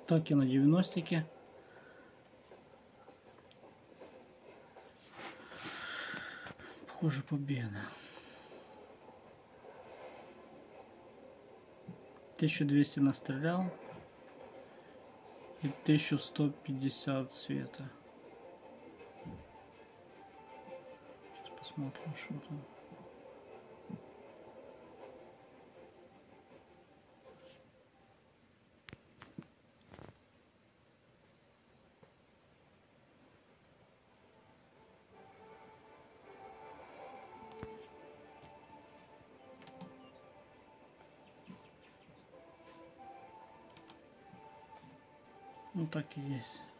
Так и на 90-ке. Похоже, победа. 1200 настрелял. И 1150 света. Сейчас посмотрим, что там. Ну так и есть.